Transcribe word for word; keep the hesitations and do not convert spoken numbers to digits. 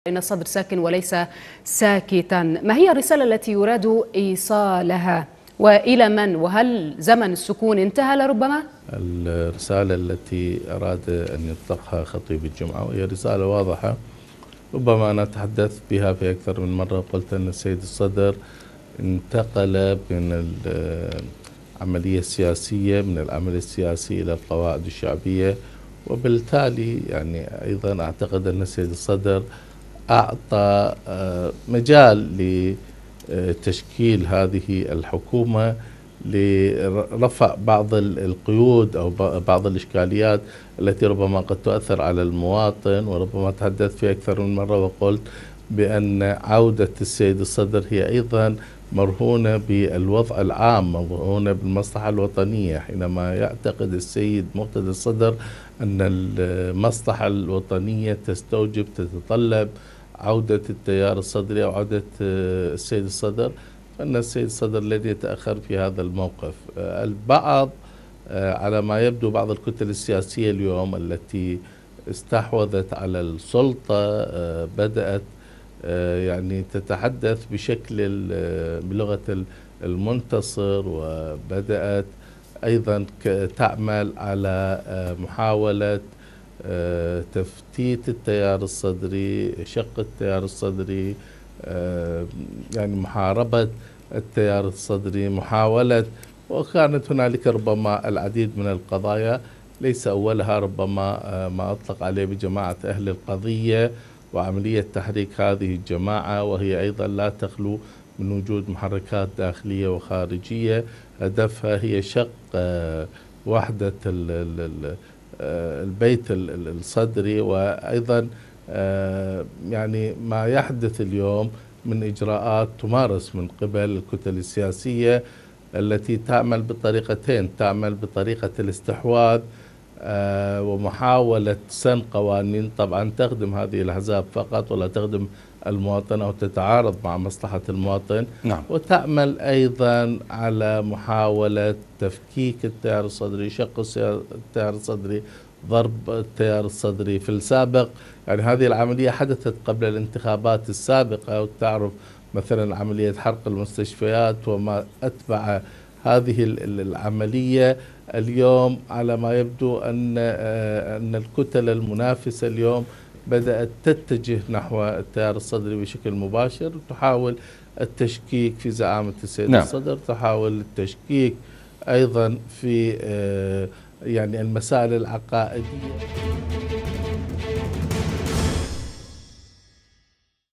إن الصدر ساكن وليس ساكتا. ما هي الرسالة التي يراد إيصالها وإلى من؟ وهل زمن السكون انتهى لربما؟ الرسالة التي أراد أن يطلقها خطيب الجمعة وهي رسالة واضحة، ربما أنا تحدثت بها في أكثر من مرة. قلت أن السيد الصدر انتقل من العملية السياسية من العمل السياسي إلى القواعد الشعبية، وبالتالي يعني أيضا أعتقد أن السيد الصدر أعطى مجال لتشكيل هذه الحكومة لرفع بعض القيود أو بعض الإشكاليات التي ربما قد تؤثر على المواطن. وربما تحدثت في أكثر من مرة وقلت بأن عودة السيد الصدر هي أيضا مرهونة بالوضع العام، مرهونة بالمصلحة الوطنية. حينما يعتقد السيد مقتدى الصدر أن المصلحة الوطنية تستوجب تتطلب عودة التيار الصدري أو عودة السيد الصدر، فإن السيد الصدر الذي يتأخر في هذا الموقف. البعض على ما يبدو بعض الكتل السياسية اليوم التي استحوذت على السلطة بدأت يعني تتحدث بشكل بلغة المنتصر، وبدأت أيضا تعمل على محاولة تفتيت التيار الصدري، شق التيار الصدري، يعني محاربة التيار الصدري، محاولة. وكانت هنالك ربما العديد من القضايا، ليس أولها ربما ما أطلق عليه بجماعة أهل القضية وعملية تحريك هذه الجماعة، وهي أيضا لا تخلو من وجود محركات داخلية وخارجية هدفها هي شق وحدة البيت الصدري. وأيضا يعني ما يحدث اليوم من إجراءات تمارس من قبل الكتل السياسية التي تعمل بطريقتين، تعمل بطريقة الاستحواذ ومحاولة سن قوانين طبعا تخدم هذه الأحزاب فقط ولا تخدم المواطن أو تتعارض مع مصلحة المواطن. نعم. وتعمل أيضا على محاولة تفكيك التيار الصدري، شق التيار الصدري، ضرب التيار الصدري. في السابق يعني هذه العملية حدثت قبل الانتخابات السابقة، وتعرف مثلا عملية حرق المستشفيات وما أتبع هذه العملية. اليوم على ما يبدو أن أن الكتل المنافسة اليوم بدأت تتجه نحو التيار الصدري بشكل مباشر، تحاول التشكيك في زعامة السيد نعم. الصدر، تحاول التشكيك أيضا في يعني المسائل العقائدية.